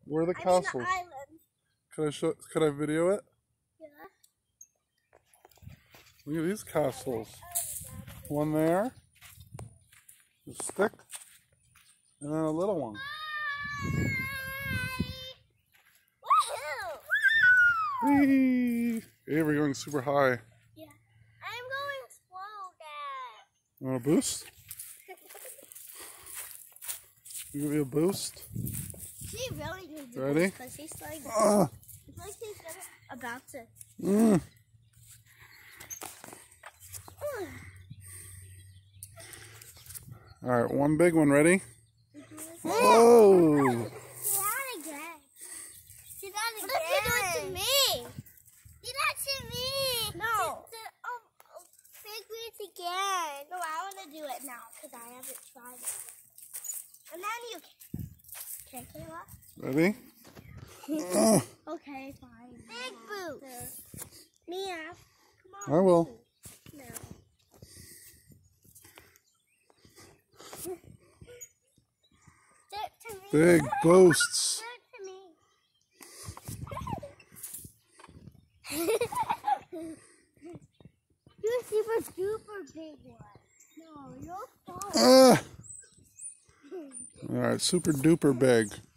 Where are the castles? I'm in the island. Could I show? Could I video it? Yeah. Look at these castles. One there, a stick, and then a little one. Whee! Hey, we're going super high. Yeah. I'm going slow, Dad. You want a boost? Give you a boost. She really needs a Ready? Because she's like, it's like she's about to. All right, one big one. Ready? Whoa! Oh! Do that again. Do that again. What if you do it to me? Do that to me. No. Big it again. No, I want to do it now because I haven't tried it. And then you can. Okay, Kayla? Ready? Okay, fine. Big boots. Mia, come on. I will. No. Big boosts. You're a super duper big one. No, you're fine. All right, super duper big.